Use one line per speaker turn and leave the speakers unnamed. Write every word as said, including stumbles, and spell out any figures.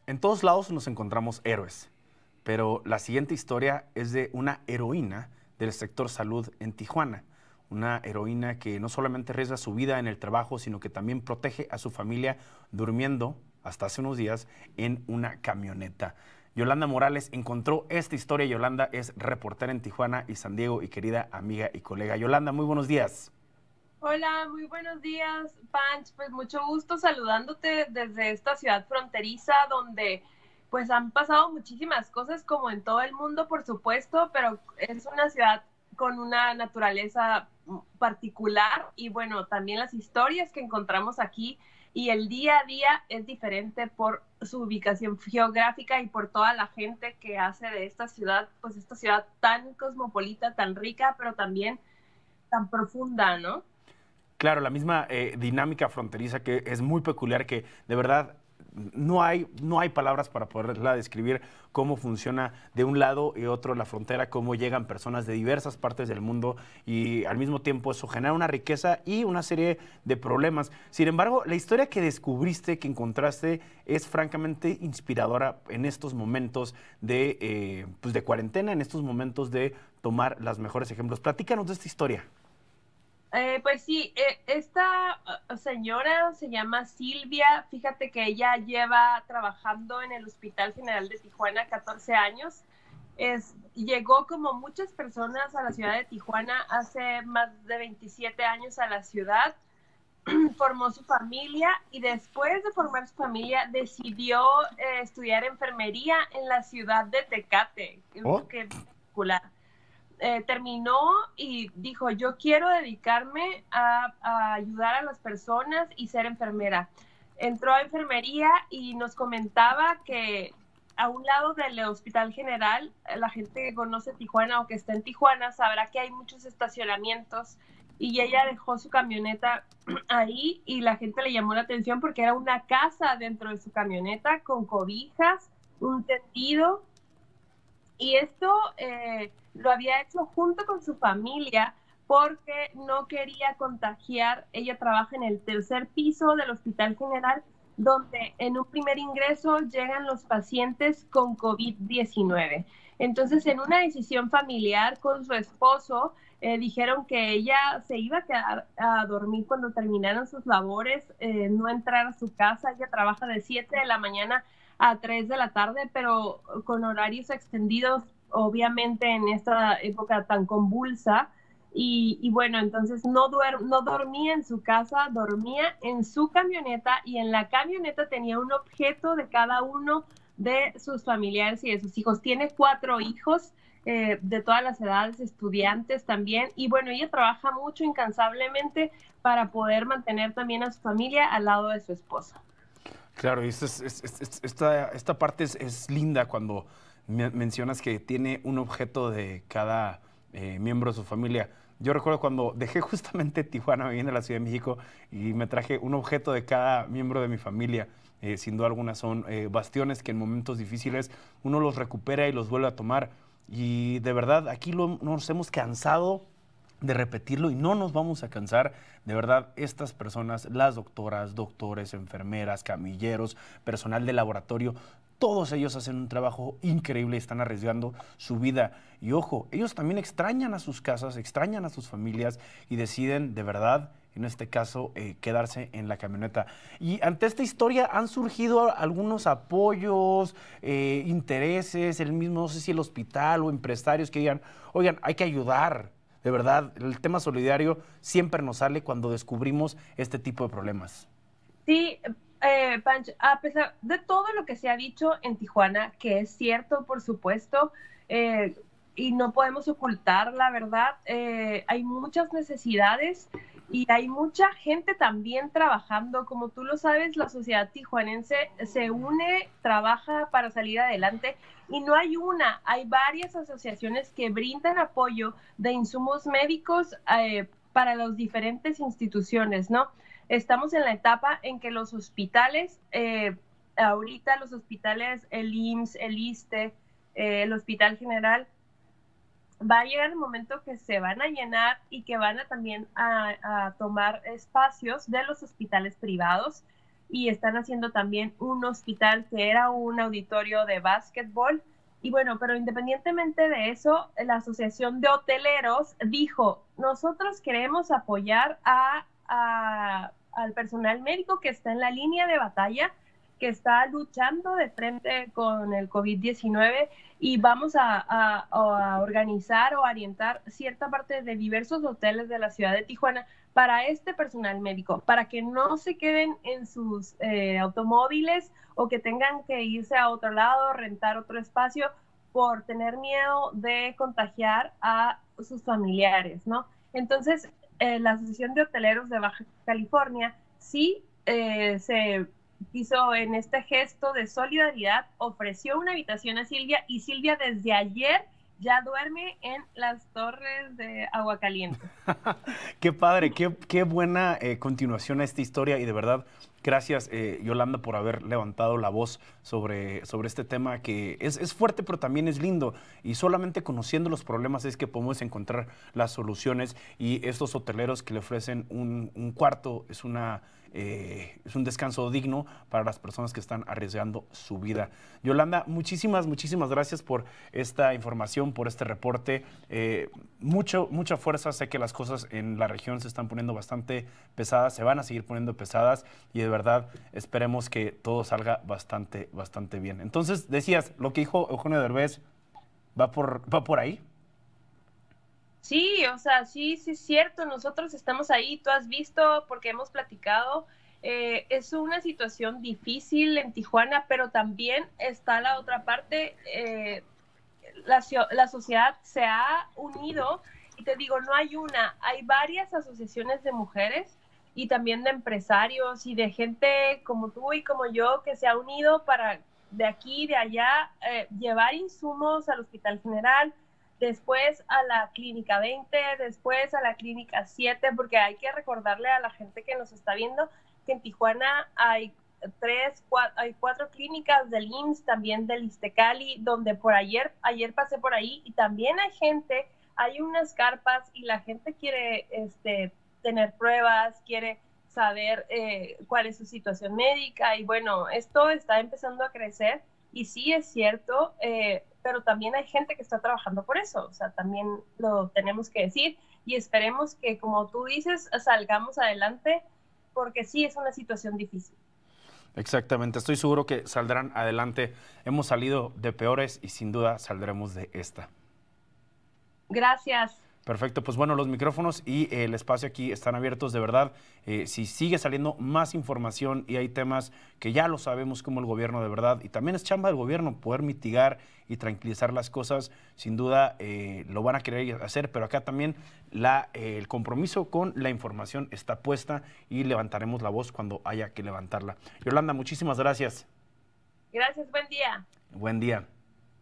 En todos lados nos encontramos héroes, pero la siguiente historia es de una heroína del sector salud en Tijuana. Una heroína que no solamente arriesga su vida en el trabajo, sino que también protege a su familia durmiendo, hasta hace unos días, en una camioneta. Yolanda Morales encontró esta historia. Yolanda es reportera en Tijuana y San Diego y querida amiga y colega. Yolanda, muy buenos días.
Hola, muy buenos días, Panch. Pues mucho gusto saludándote desde esta ciudad fronteriza donde pues han pasado muchísimas cosas como en todo el mundo, por supuesto, pero es una ciudad con una naturaleza particular y bueno, también las historias que encontramos aquí y el día a día es diferente por su ubicación geográfica y por toda la gente que hace de esta ciudad, pues esta ciudad tan cosmopolita, tan rica, pero también tan profunda, ¿no?
Claro, la misma eh, dinámica fronteriza que es muy peculiar, que de verdad no hay, no hay palabras para poderla describir cómo funciona de un lado y otro la frontera, cómo llegan personas de diversas partes del mundo y al mismo tiempo eso genera una riqueza y una serie de problemas. Sin embargo, la historia que descubriste, que encontraste, es francamente inspiradora en estos momentos de, eh, pues de cuarentena, en estos momentos de tomar los mejores ejemplos. Platícanos de esta historia.
Eh, pues sí, eh, esta uh, señora se llama Silvia. Fíjate que ella lleva trabajando en el Hospital General de Tijuana catorce años. Es, llegó como muchas personas a la ciudad de Tijuana hace más de veintisiete años a la ciudad, formó su familia y después de formar su familia decidió eh, estudiar enfermería en la ciudad de Tecate.
Oh.
Qué particular. Eh, terminó y dijo, yo quiero dedicarme a, a ayudar a las personas y ser enfermera. Entró a enfermería y nos comentaba que a un lado del Hospital General, la gente que conoce Tijuana o que está en Tijuana sabrá que hay muchos estacionamientos y ella dejó su camioneta ahí y la gente le llamó la atención porque era una casa dentro de su camioneta con cobijas, un tendido y esto eh, lo había hecho junto con su familia porque no quería contagiar. Ella trabaja en el tercer piso del Hospital General, donde en un primer ingreso llegan los pacientes con COVID diecinueve. Entonces, en una decisión familiar con su esposo, eh, dijeron que ella se iba a quedar a dormir cuando terminaran sus labores, eh, no entrar a su casa. Ella trabaja de siete de la mañana a tres de la tarde, pero con horarios extendidos, obviamente en esta época tan convulsa. Y, y bueno, entonces no, duer, no dormía en su casa, dormía en su camioneta y en la camioneta tenía un objeto de cada uno de sus familiares y de sus hijos. Tiene cuatro hijos eh, de todas las edades, estudiantes también. Y bueno, ella trabaja mucho incansablemente para poder mantener también a su familia al lado de su esposo.
Claro, y esta, es- es- es- esta, esta parte es, es linda cuando me- mencionas que tiene un objeto de cada eh, miembro de su familia. Yo recuerdo cuando dejé justamente Tijuana, viviendo en la Ciudad de México, y me traje un objeto de cada miembro de mi familia. Eh, sin duda alguna son eh, bastiones que en momentos difíciles uno los recupera y los vuelve a tomar. Y de verdad, aquí lo, nos hemos cansado de repetirlo y no nos vamos a cansar. De verdad, estas personas, las doctoras, doctores, enfermeras, camilleros, personal de laboratorio, todos ellos hacen un trabajo increíble y están arriesgando su vida. Y ojo, ellos también extrañan a sus casas, extrañan a sus familias y deciden de verdad, en este caso, eh, quedarse en la camioneta. Y ante esta historia han surgido algunos apoyos, eh, intereses, el mismo, no sé si el hospital o empresarios que digan, oigan, hay que ayudar. De verdad, el tema solidario siempre nos sale cuando descubrimos este tipo de problemas.
Sí, eh, Pancho, a pesar de todo lo que se ha dicho en Tijuana, que es cierto, por supuesto, eh, y no podemos ocultar la verdad, eh, hay muchas necesidades y hay mucha gente también trabajando. Como tú lo sabes, la sociedad tijuanense se une, trabaja para salir adelante y no hay una, hay varias asociaciones que brindan apoyo de insumos médicos eh, para las diferentes instituciones, ¿no? Estamos en la etapa en que los hospitales, eh, ahorita los hospitales, el I M S S, el ISSSTE, eh, el Hospital General, va a llegar el momento que se van a llenar y que van a también a, a tomar espacios de los hospitales privados. y están haciendo también un hospital que era un auditorio de básquetbol. Y bueno, pero independientemente de eso, la Asociación de Hoteleros dijo, nosotros queremos apoyar a, a, al personal médico que está en la línea de batalla, que está luchando de frente con el COVID diecinueve, y vamos a, a, a organizar o orientar cierta parte de diversos hoteles de la ciudad de Tijuana para este personal médico, para que no se queden en sus eh, automóviles o que tengan que irse a otro lado, rentar otro espacio por tener miedo de contagiar a sus familiares, ¿no? Entonces, eh, la Asociación de Hoteleros de Baja California sí eh, se hizo en este gesto de solidaridad, ofreció una habitación a Silvia, y Silvia desde ayer ya duerme en las torres de Aguacaliente.
Qué padre, qué, qué buena eh, continuación a esta historia, y de verdad, gracias eh, Yolanda por haber levantado la voz sobre, sobre este tema que es, es fuerte, pero también es lindo, y solamente conociendo los problemas es que podemos encontrar las soluciones, y estos hoteleros que le ofrecen un, un cuarto es una... Eh, es un descanso digno para las personas que están arriesgando su vida. Yolanda, muchísimas, muchísimas gracias por esta información, por este reporte. Eh, mucho, mucha fuerza. Sé que las cosas en la región se están poniendo bastante pesadas, se van a seguir poniendo pesadas, y de verdad esperemos que todo salga bastante, bastante bien. Entonces, decías, lo que dijo Eugenio Derbez, ¿va por, va por ahí?
Sí, o sea, sí, sí es cierto, nosotros estamos ahí, tú has visto, porque hemos platicado, eh, es una situación difícil en Tijuana, pero también está la otra parte, eh, la, la sociedad se ha unido, y te digo, no hay una, hay varias asociaciones de mujeres y también de empresarios y de gente como tú y como yo que se ha unido para de aquí, de allá, eh, llevar insumos al Hospital General, después a la Clínica veinte, después a la Clínica siete, porque hay que recordarle a la gente que nos está viendo que en Tijuana hay tres, cuatro, hay cuatro clínicas del I M S S, también del Iztecali, donde por ayer, ayer pasé por ahí, y también hay gente, hay unas carpas, y la gente quiere este, tener pruebas, quiere saber eh, cuál es su situación médica, y bueno, esto está empezando a crecer, y sí es cierto, eh, pero también hay gente que está trabajando por eso, o sea, también lo tenemos que decir, y esperemos que, como tú dices, salgamos adelante, porque sí es una situación difícil.
Exactamente, estoy seguro que saldrán adelante. Hemos salido de peores y sin duda saldremos de esta.
Gracias.
Perfecto, pues bueno, los micrófonos y el espacio aquí están abiertos, de verdad. Eh, si sigue saliendo más información y hay temas que ya lo sabemos como el gobierno, de verdad, y también es chamba del gobierno poder mitigar y tranquilizar las cosas, sin duda eh, lo van a querer hacer, pero acá también la, eh, el compromiso con la información está puesta, y levantaremos la voz cuando haya que levantarla. Yolanda, muchísimas gracias.
Gracias, buen día.
Buen día.